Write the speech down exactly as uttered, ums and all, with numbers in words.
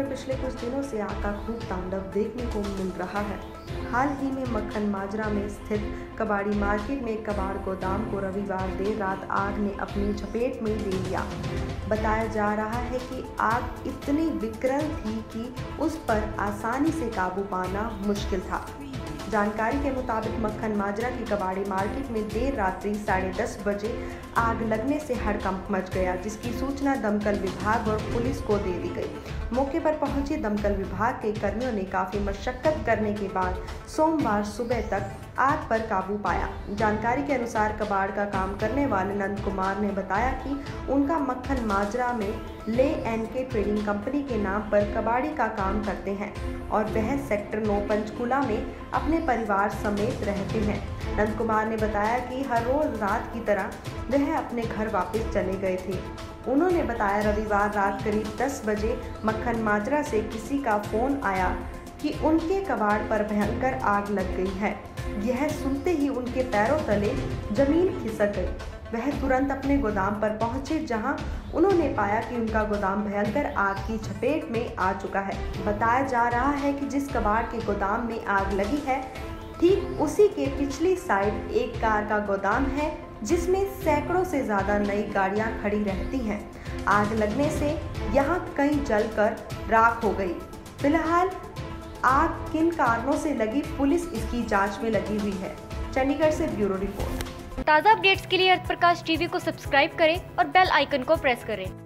में पिछले कुछ दिनों से आग का खूब तांडव देखने को मिल रहा है। हाल ही में मक्खन माजरा में स्थित कबाड़ी मार्केट में कबाड़ गोदाम को रविवार देर रात आग ने अपनी चपेट में ले लिया। बताया जा रहा है कि आग इतनी विकराल थी कि उस पर आसानी से काबू पाना मुश्किल था। जानकारी के मुताबिक मक्खन माजरा की कबाड़ी मार्केट में देर रात्रि साढ़े दस बजे आग लगने से हड़कंप मच गया, जिसकी सूचना दमकल विभाग और पुलिस को दे दी गई। मौके पर पहुंचे दमकल विभाग के कर्मियों ने काफी मशक्कत करने के बाद सोमवार सुबह तक आग पर काबू पाया। जानकारी के अनुसार कबाड़ का काम करने वाले नंद कुमार ने बताया कि उनका मक्खन माजरा में ले एंड के ट्रेडिंग कंपनी के नाम पर कबाड़ी का काम करते हैं और वह सेक्टर नौ पंचकुला में अपने परिवार समेत रहते हैं। नंद कुमार ने बताया कि हर रोज रात की तरह वह अपने घर वापस चले गए थे। उन्होंने बताया रविवार रात करीब दस बजे मक्खन माजरा से किसी का फोन आया कि उनके कबाड़ पर भयंकर आग लग गई है। यह सुनते ही उनके पैरों तले जमीन खिसक गई। वह तुरंत अपने गोदाम पर पहुंचे, जहां उन्होंने पाया कि उनका गोदाम भयंकर आग की चपेट में आ चुका है। बताया जा रहा है कि जिस कबाड़ के गोदाम में आग लगी है, ठीक उसी के पिछली साइड एक कार का गोदाम है, जिसमें सैकड़ों से ज्यादा नई गाड़ियां खड़ी रहती हैं। आग लगने से यहां कई जलकर राख हो गई। फिलहाल आग किन कारणों से लगी, पुलिस इसकी जांच में लगी हुई है। चंडीगढ़ से ब्यूरो रिपोर्ट। ताज़ा अपडेट्स के लिए अर्थ प्रकाश टीवी को सब्सक्राइब करें और बेल आइकन को प्रेस करें।